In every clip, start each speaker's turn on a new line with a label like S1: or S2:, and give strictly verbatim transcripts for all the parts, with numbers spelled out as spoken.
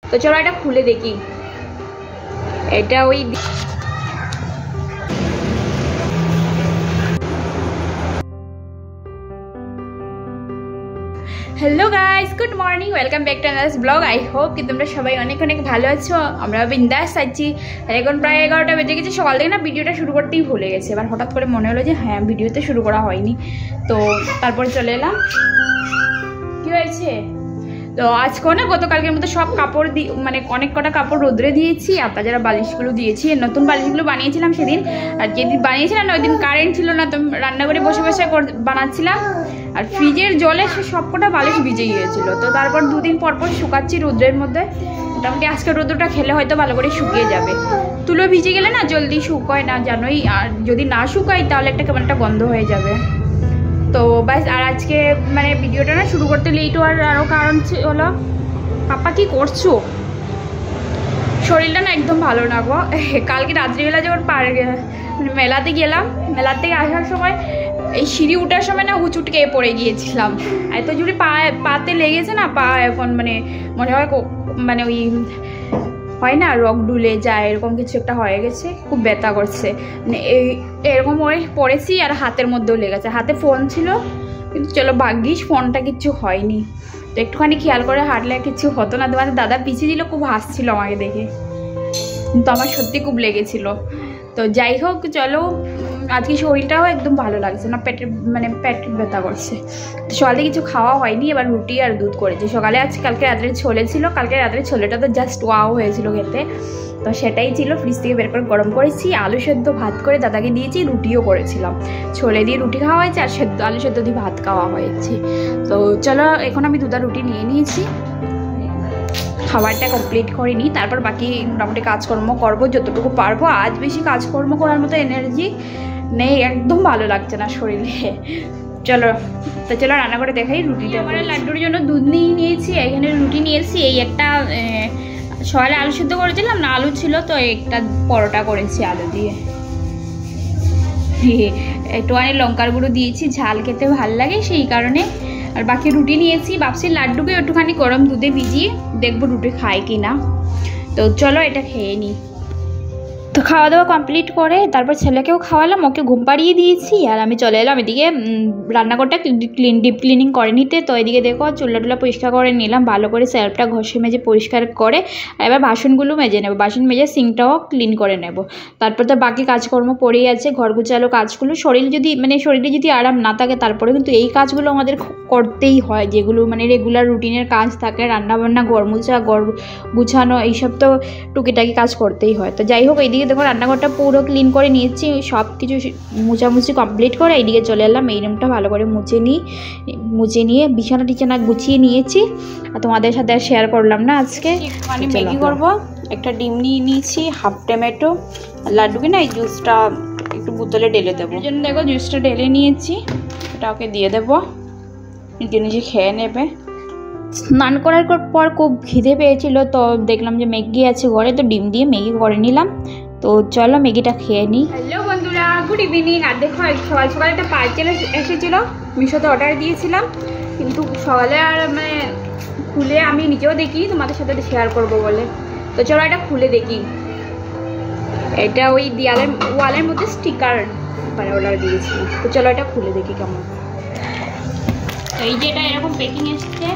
S1: তো চলো এটা খুলে দেখি। এটা ওই hello guys, good morning, welcome back to another blog. I hope कि तुम्हारा सबाई अनेक अनेक भालो आछो। आमरा बिंदास आछि। এখন প্রায় এগারোটা বেজে গেছে। সকাল থেকে না ভিডিওটা শুরু করতেই ভুলে গেছি। এবার হঠাৎ করে মনে হলো যে হ্যাঁ ভিডিওতে শুরু করা হয়নি, তো তারপর চলে এলাম। কি হয়েছে? তো আজকে না গতকালকের মতো সব কাপড় দিয়ে মানে অনেক কটা কাপড় রোদ্রে দিয়েছি, আর তাছাড়া বালিশগুলো দিয়েছি। নতুন বালিশগুলো বানিয়েছিলাম সেদিন, আর যেদিন বানিয়েছিলাম না ওই দিন কারেন্ট ছিল না, তো রান্নাঘরে বসে বসে বানাচ্ছিলাম, আর ফ্রিজের জলে সে সবকটা বালিশ ভিজে গিয়েছিল। তো তারপর দুদিন পর পর শুকাচ্ছি রোদ্রের মধ্যে। মোটামুটি আজকে রোদ্রটা খেলে হয়তো ভালো করে শুকিয়ে যাবে। তুলো ভিজে গেলে না জলদি শুকায় না জানোই, আর যদি না শুকায় তাহলে একটা কেমন একটা গন্ধ হয়ে যাবে। তো বাস, আর আজকে মানে ভিডিওটা না শুরু করতে লেট হওয়ার আরও কারণ হলো, পাপা কি করছো? শরীরটা না একদম ভালো না গো। কালকে রাত্রিবেলা যখন পার মানে মেলাতে গেলাম, মেলার থেকে আসার সময় এই সিঁড়ি উঠার সময় না হুচুটকে পড়ে গিয়েছিলাম। এত জোরে পা পাতে লেগেছে না, পা এখন মানে মনে হয় মানে ওই হয় না রক ডুলে যায় এরকম কিছু একটা হয়ে গেছে, খুব ব্যথা করছে। মানে এই এরকম ওই পড়েছি, আর হাতের মধ্যেও লেগেছে। হাতে ফোন ছিল কিন্তু চলো ভাগ্যিস ফোনটা কিচ্ছু হয়নি। তো একটুখানি খেয়াল করে হাঁটলে কিছু হতো না। তোমাদের দাদা পিছিয়ে দিল, খুব হাসছিল আমাকে দেখে, কিন্তু আমার সত্যি খুব লেগেছিল। তো যাই হোক চলো, আজকে শরীরটাও একদম ভালো লাগছে না, পেটের মানে পেট ব্যথা করছে। তো সকালে কিছু খাওয়া হয়নি, এবার রুটি আর দুধ করেছি। সকালে আজকে কালকে রাত্রে ছোলে ছিল, কালকে রাত্রে ছোলেটা তো জাস্ট ওয়াও হয়েছিল খেতে। তো সেটাই ছিল, ফ্রিজ থেকে বের করে গরম করেছি, আলু সেদ্ধ ভাত করে দাদাকে দিয়েছি, রুটিও করেছিলাম। ছোলে দিয়ে রুটি খাওয়া হয়েছে, আর সেদ্ধ আলু সেদ্ধ দিয়ে ভাত খাওয়া হয়েছে। তো চলো এখন আমি দুটা রুটি নিয়ে নিয়েছি, খাবারটা কমপ্লিট করে নিই, তারপর বাকি মোটামুটি কাজকর্ম করবো যতটুকু পারবো। আজ বেশি কাজকর্ম করার মতো এনার্জি নেই, একদম ভালো লাগছে না শরীরে। চলো তো চলো রান্না করে দেখাই। রুটিটা আমার লাড্ডুর জন্য দুধ নিয়ে নিয়েছি, এখানে রুটি নিয়েছি। এই একটা সকালে আলু সিদ্ধ করেছিলাম না, আলু ছিল তো একটা পরোটা করেছি আলু দিয়ে। একটুখানি লঙ্কার গুঁড়ো দিয়েছি, ঝাল খেতে ভাল লাগে সেই কারণে। আর বাকি রুটি নিয়েছি, ভাবছি লাড্ডুকে একটুখানি গরম দুধে ভিজিয়ে দেখবো রুটি খায় কি না। তো চলো এটা খেয়ে নিই। তো খাওয়া দাওয়া কমপ্লিট করে তারপর ছেলেকেও খাওয়ালাম, ওকে ঘুম পাড়িয়ে দিয়েছি, আর আমি চলে এলাম এদিকে রান্নাঘরটা ক্লিন ডিপ ক্লিনিং করে নিতে। তো এদিকে দেখো চুলা টুলা পরিষ্কার করে নিলাম, ভালো করে স্যালফটা ঘষে মেজে পরিষ্কার করে, আর এবার বাসনগুলো মেজে নেব, বাসন মেজে সিঙ্কটাও ক্লিন করে নেব। তারপর তো বাকি কাজকর্ম পড়েই আছে, ঘর গুছালো কাজগুলো। শরীর যদি মানে শরীরে যদি আরাম না থাকে তারপরে কিন্তু এই কাজগুলো আমাদের করতেই হয়, যেগুলো মানে রেগুলার রুটিনের কাজ থাকে, রান্নাবান্না, ঘর মুছা, ঘর গুছানো, এইসব তো টুকিটাকি কাজ করতেই হয়। তো যাই হোক এইদিকে দেখো রান্নাঘরটা পুরো ক্লিন করে নিয়েছি, সব কিছু মুছামুছি কমপ্লিট করে এইদিকে চলে এলাম। এই রুমটা ভালো করে মুছে নিই, মুছে নিয়ে বিছানা টিছানা গুছিয়ে নিয়েছি, আর তোমাদের সাথে আর শেয়ার করলাম না আজকে। মানে ম্যাগি করবো, একটা ডিম নিয়ে নিয়েছি, হাফ টমেটো, লাড্ডুকে না এই জুসটা একটু বোতলে ঢেলে দেবো। এই জন্য দেখো জুসটা ঢেলে নিয়েছি, এটা ওকে দিয়ে দেবো, নিজে নিজে খেয়ে নেবে। স্নান করার পর খুব খিদে পেয়েছিল, তো দেখলাম যে ম্যাগি আছে ঘরে, তো ডিম দিয়ে ম্যাগি করে নিলাম। তো চলো ম্যাগিটা খেয়ে নিই। হ্যালো বন্ধুরা, গুড ইভিনিং। আর দেখো সকাল সকালে একটা পার্সেল এসেছিল, মিশোতে অর্ডার দিয়েছিলাম, কিন্তু সকালে আর মানে খুলে আমি নিজেও দেখি তোমাদের সাথে শেয়ার করব বলে। তো চলো এটা খুলে দেখি। এটা ওই দেয়ালের ওয়ালের মধ্যে স্টিকার মানে অর্ডার দিয়েছিলাম। তো চলো এটা খুলে দেখি কেমন। তো এই যে এটা এরকম প্যাকিং এসছে।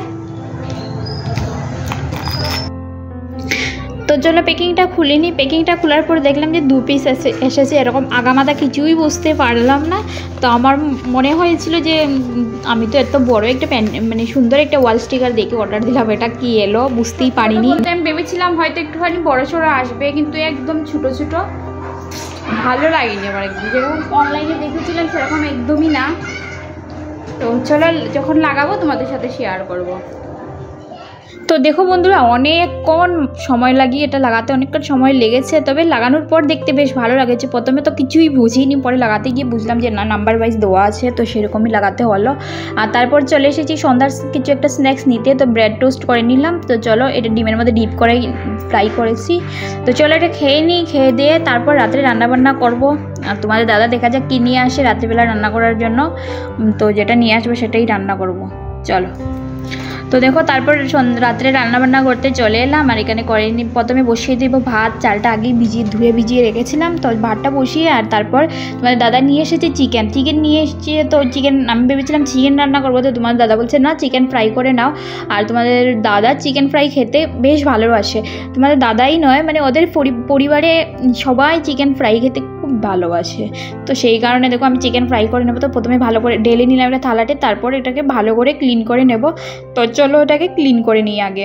S1: তো চলো প্যাকিংটা খুলে নিই। প্যাকিংটা খোলার পর দেখলাম যে দু পিস এসে এসেছে এরকম আগামাদা, কিছুই বুঝতে পারলাম না। তো আমার মনে হয়েছিল যে আমি তো এত বড় একটা প্যান মানে সুন্দর একটা ওয়াল স্টিকার দেখে অর্ডার দিলাম, এটা কি এলো বুঝতেই পারিনি। আমি ভেবেছিলাম হয়তো একটুখানি বড় সড়ো আসবে, কিন্তু একদম ছোটো ছোটো, ভালো লাগেনি আমার একদম, যেরকম অনলাইনে দেখেছিলাম সেরকম একদমই না। তো চলো যখন লাগাবো তোমাদের সাথে শেয়ার করব। তো দেখো বন্ধুরা অনেকক্ষণ সময় লাগিয়ে এটা লাগাতে অনেকক্ষণ সময় লেগেছে, তবে লাগানোর পর দেখতে বেশ ভালো লাগেছে। প্রথমে তো কিছুই বুঝিনি, পরে লাগাতে গিয়ে বুঝলাম যে না নাম্বার ওয়াইজ দেওয়া আছে, তো সেরকমই লাগাতে হলো। আর তারপর চলে এসেছি সন্ধ্যার কিছু একটা স্ন্যাক্স নিতে, তো ব্রেড টোস্ট করে নিলাম। তো চলো এটা ডিমের মধ্যে ডিপ করে ফ্রাই করেছি। তো চলো এটা খেয়ে নিই, খেয়ে দিয়ে তারপর রাত্রে রান্নাবান্না করবো। আর তোমাদের দাদা দেখা যাক কী নিয়ে আসে রাত্রিবেলা রান্না করার জন্য, তো যেটা নিয়ে আসবে সেটাই রান্না করব। চলো তো দেখো তারপর রাত্রে রান্নাবান্না করতে চলে এলাম। আর এখানে কড়াই প্রথমে বসিয়ে দেবো ভাত, চালটা আগেই ভিজিয়ে ধুয়ে ভিজিয়ে রেখেছিলাম। তো ভাতটা বসিয়ে আর তারপর তোমার দাদা নিয়ে এসেছে চিকেন চিকেন নিয়ে এসেছে। তো চিকেন আমি ভেবেছিলাম চিকেন রান্না করবো, তো তোমার দাদা বলছে না চিকেন ফ্রাই করে নাও। আর তোমাদের দাদা চিকেন ফ্রাই খেতে বেশ ভালোবাসে। তোমাদের দাদাই নয়, মানে ওদের পরিবারে সবাই চিকেন ফ্রাই খেতে খুব ভালোবাসে। তো সেই কারণে দেখো আমি চিকেন ফ্রাই করে নেবো। তো প্রথমে ভালো করে ঢেলে নিলাম একটা থালাতে, তারপর এটাকে ভালো করে ক্লিন করে নেব। তো চলো এটাকে ক্লিন করে নিই আগে।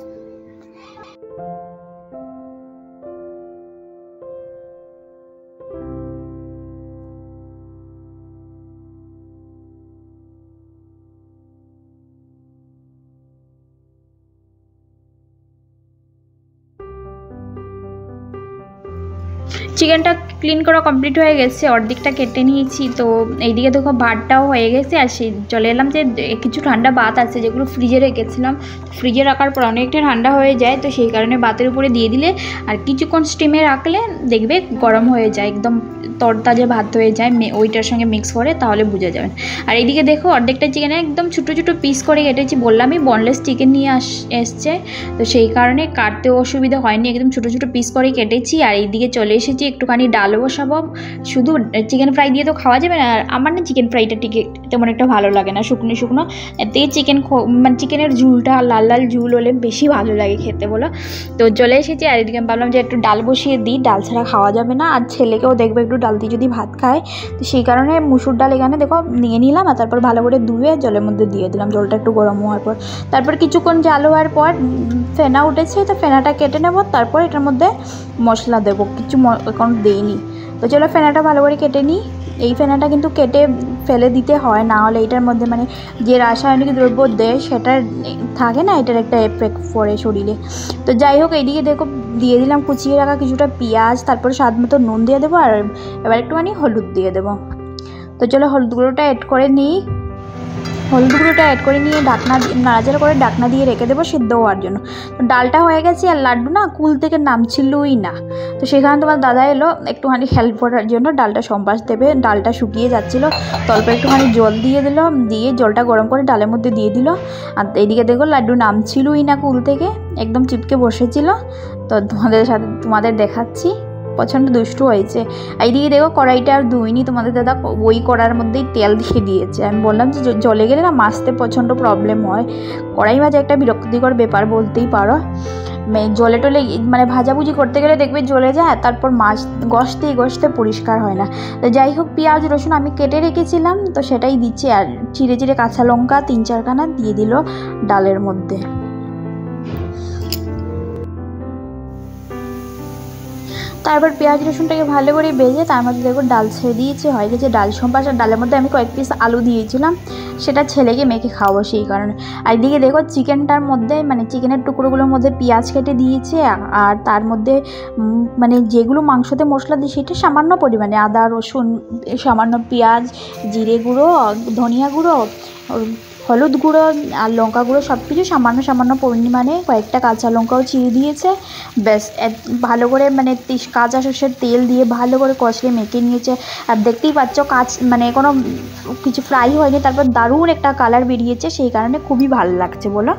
S1: চিকেনটা ক্লিন করা কমপ্লিট হয়ে গেছে, অর্ধেকটা কেটে নিয়েছি। তো এইদিকে দেখো ভাতটাও হয়ে গেছে। আর সেই চলে এলাম যে কিছু ঠান্ডা ভাত আছে যেগুলো ফ্রিজে রেখেছিলাম, ফ্রিজে রাখার পর অনেকটা ঠান্ডা হয়ে যায়। তো সেই কারণে ভাতের উপরে দিয়ে দিলে আর কিছুক্ষণ স্টিমে রাখলে দেখবে গরম হয়ে যায়, একদম তরতাজা ভাত হয়ে যায় ওইটার সঙ্গে মিক্স করে, তাহলে বুঝে যাবেন। আর এইদিকে দেখো অর্ধেকটা চিকেনে একদম ছোটো ছোটো পিস করে কেটেছি, বললামই বনলেস চিকেন নিয়ে আস এসছে তো সেই কারণে কাটতেও অসুবিধা হয়নি, একদম ছোটো ছোটো পিস করে কেটেছি। আর এইদিকে চলে এসেছি একটুখানি ডাল বসাবো। শুধু চিকেন ফ্রাই দিয়ে তো খাওয়া যাবে না, আর আমার না চিকেন ফ্রাইটা ঠিক তেমন একটা ভালো লাগে না, শুকনো শুকনো। এতে চিকেন মানে চিকেনের ঝুলটা লাল লাল ঝুল হলে বেশি ভালো লাগে খেতে বলো। তো চলে এসেছি। আর এদিকে ভাবলাম যে একটু ডাল বসিয়ে দিই, ডাল ছাড়া খাওয়া যাবে না। আর ছেলেকেও দেখবে একটু ডাল দিয়ে যদি ভাত খায়, তো সেই কারণে মুসুর ডাল এখানে দেখো নিয়ে নিলাম। আর তারপর ভালো করে ধুয়ে জলের মধ্যে দিয়ে দিলাম, জলটা একটু গরম হওয়ার পর। তারপর কিছুক্ষণ জাল হওয়ার পর ফেনা উঠেছে, তো ফেনাটা কেটে নেব। তারপর এটার মধ্যে মশলা দেবো, কিছু এখন দিইনি। তো চলো ফেনাটা ভালো করে কেটে নিই। এই ফেনাটা কিন্তু কেটে ফেলে দিতে হয়, না হলে এটার মধ্যে মানে যে রাসায়নিক দ্রব্য দেয় সেটা থাকে না, এটার একটা এফেক্ট পড়ে শরীরে। তো যাই হোক এইদিকে দেখো দিয়ে দিলাম কুচিয়ে রাখা কিছুটা পেঁয়াজ, তারপর স্বাদ মতো নুন দিয়ে দেবো। আর এবার একটুখানি হলুদ দিয়ে দেবো। তো চলো হলুদ গুঁড়োটা অ্যাড করে নিই। হলুদ গুঁড়োটা অ্যাড করে নিয়ে ঢাকনা নাড়াচাড়া করে ঢাকনা দিয়ে রেখে দেবো সিদ্ধ হওয়ার জন্য। তো ডালটা হয়ে গেছে, আর লাড্ডু না কুল থেকে নামছিলই না। তো সেখানে তোমার দাদা এলো একটুখানি হেল্প করার জন্য, ডালটা সম্বাস দেবে। ডালটা শুকিয়ে যাচ্ছিলো, তো অল্প একটুখানি জল দিয়ে দিল, দিয়ে জলটা গরম করে ডালের মধ্যে দিয়ে দিল। আর এইদিকে দেখো লাড্ডু নামছিলই না কুল থেকে, একদম চিপকে বসেছিল। তো তোমাদের সাথে তোমাদের দেখাচ্ছি, প্রচণ্ড দুষ্টু হয়েছে। এইদিকে দেখো কড়াইটা আর ধুইনি, তোমাদের দাদা ওই কড়ার মধ্যেই তেল দিয়ে দিয়েছে। আমি বললাম যে জলে গেলে না মাছতে প্রচণ্ড প্রবলেম হয়, কড়াই ভাজা একটা বিরক্তিকর ব্যাপার বলতেই পারো। জলে টলে মানে ভাজাভুজি করতে গেলে দেখবে জ্বলে যায়, তারপর মাছ গসতে গসতে পরিষ্কার হয় না। তো যাই হোক পেঁয়াজ রসুন আমি কেটে রেখেছিলাম, তো সেটাই দিচ্ছি। আর চিড়ে চিড়ে কাঁচা লঙ্কা তিন চারখানা দিয়ে দিল ডালের মধ্যে। তারপর পেঁয়াজ রসুনটাকে ভালো করে ভেজে তার মধ্যে দেখো ডাল ছেড়ে দিয়েছি, হয়ে গেছে ডাল সম্বাস। আর ডালের মধ্যে আমি কয়েক পিস আলু দিয়েছিলাম, সেটা ছেলেকে মেখে খাওয়াবো সেই কারণে। আর এদিকে দেখো চিকেনটার মধ্যে মানে চিকেনের টুকরোগুলোর মধ্যে পেঁয়াজ কেটে দিয়েছে। আর তার মধ্যে মানে যেগুলো মাংসতে মশলা দিই সেটা সামান্য পরিমাণে আদা রসুন, সামান্য পেঁয়াজ, জিরে গুঁড়ো, ধনিয়া গুঁড়ো, হলুদ গুঁড়ো আর লঙ্কা গুঁড়ো সব কিছু সামান্য সামান্য পরিমাণে, কয়েকটা কাঁচা লঙ্কাও চিড়ে দিয়েছে। ব্যাস ভালো করে মানে কাঁচা সর্ষের তেল দিয়ে ভালো করে কষিয়ে মেখে নিয়েছে। আর দেখতেই পাচ্ছ কাঁচ মানে কোনো কিছু ফ্রাই হয়নি, তারপর দারুণ একটা কালার বেরিয়েছে, সেই কারণে খুবই ভালো লাগছে বলো।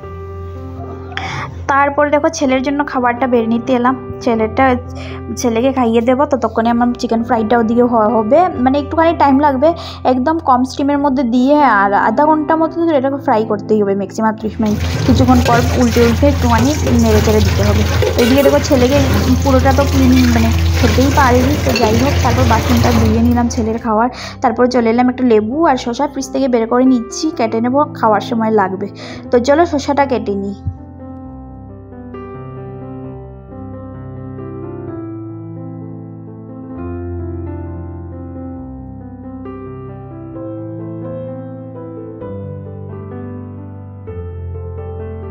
S1: তারপরে দেখো ছেলের জন্য খাবারটা বেড়ে নিতে এলাম, ছেলেটা ছেলেকে খাইয়ে দেবো। ততক্ষণে আমার চিকেন ফ্রাইটা ওদিকে হবে, মানে একটুখানি টাইম লাগবে, একদম কম স্টিমের মধ্যে দিয়ে। আর আধা ঘন্টা মতো এটাকে ফ্রাই করতেই হবে, ম্যাক্সিমাম ত্রিশ মিনিট। কিছুক্ষণ পর উল্টে উল্টে একটুখানি নেড়ে চেড়ে দিতে হবে। এদিকে দেখো ছেলেকে পুরোটা তো ক্লিন মানে খেতেই পারিনি, তো যাই হোক তারপর বাসনটা ধুয়ে নিলাম ছেলের খাওয়ার। তারপর চলে এলাম একটা লেবু আর শসা ফ্রিজ থেকে বের করে নিচ্ছি, কেটে নেবো, খাওয়ার সময় লাগবে। তো চলো শসাটা কেটে নিই।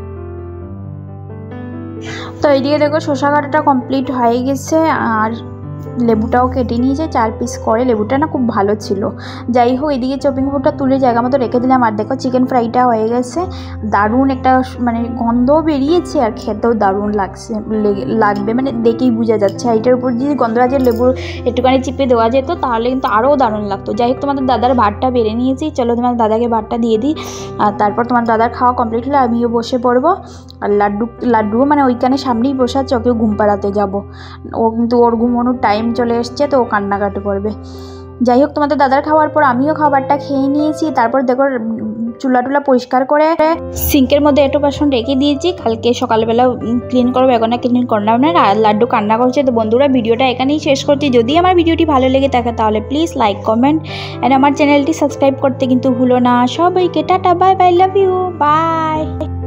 S1: তো এইদিকে দেখো শসা কাটাটা কমপ্লিট হয়ে গেছে। আর লেবুটাও কেটে নিয়েছে চার পিস করে, লেবুটা না খুব ভালো ছিল। যাই হোক, এদিকে চপিং বোর্ডটা তুলে জায়গা মতো রেখে দিলাম। আর দেখো চিকেন ফ্রাইটা হয়ে গেছে, দারুণ একটা মানে গন্ধও বেরিয়েছে আর খেতেও দারুণ লাগছে লাগবে মানে দেখেই বোঝা যাচ্ছে। এইটার উপর যদি গন্ধরাজের লেবু একটুখানি চিপে দেওয়া যেত তাহলে কিন্তু আরও দারুণ লাগতো। যাই হোক, তোমাদের দাদার ভাতটা বেড়ে নিয়েছি, চলো তোমাদের দাদাকে ভাতটা দিয়ে দিই। আর তারপর তোমার দাদার খাওয়া কমপ্লিট হলে আমিও বসে পড়বো। আর লাড্ডু লাড্ডুও মানে ওইখানে সামনেই বসে আছে, ওকেও ঘুম পাড়াতে যাবো। ও কিন্তু ওর ঘুমানোর টাইম চলে এসছে, তো ও কান্নাকাটি করবে। যাই হোক, তোমাদের দাদার খাওয়ার পর আমিও খাবারটা খেয়ে নিয়েছি। তারপর দেখো চুলা টুলা পরিষ্কার করে সিঙ্কের মধ্যে একটু বাসন রেখে দিয়েছি, কালকে সকালবেলা ক্লিন করবো, এখন ক্লিন করলাম না। আর লাড্ডু কান্না করছে। তো বন্ধুরা, ভিডিওটা এখানেই শেষ করছি। যদি আমার ভিডিওটি ভালো লেগে থাকে তাহলে প্লিজ লাইক কমেন্ট অ্যান্ড আমার চ্যানেলটি সাবস্ক্রাইব করতে কিন্তু ভুলো না। সবাইকে tata, bye bye, love you, by.